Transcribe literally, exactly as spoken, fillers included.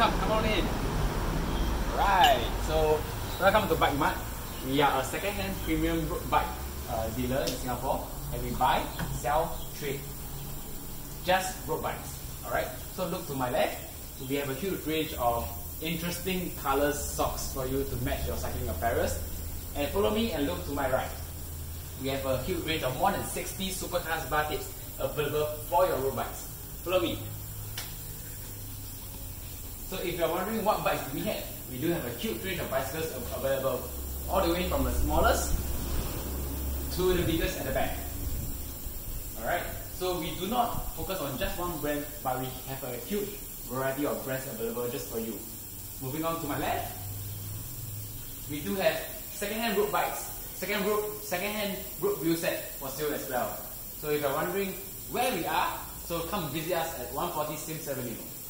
welcome, come on in. Alright, so welcome to Bikemart. We are a second-hand premium road bike uh, dealer in Singapore, and we buy, sell, trade just road bikes. Alright, so look to my left, we have a huge range of interesting colors socks for you to match your cycling apparel. And follow me and look to my right. We have a huge range of more than sixty supercars bar tips available for your road bikes. Follow me. So if you are wondering what bikes we have, we do have a huge range of bicycles available, all the way from the smallest to the biggest at the back. Alright, so we do not focus on just one brand, but we have a huge variety of brands available just for you. Moving on to my left, we do have second-hand road bikes, second road, second-hand road wheel set for sale as well. So if you are wondering where we are, so come visit us at one forty Sims Avenue.